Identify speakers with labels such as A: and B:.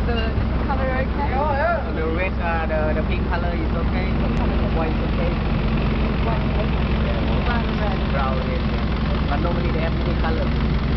A: the color okay?
B: The red, the pink color is okay. White is okay.
A: Brown and red.
B: Brown, yes. But normally they have many colors.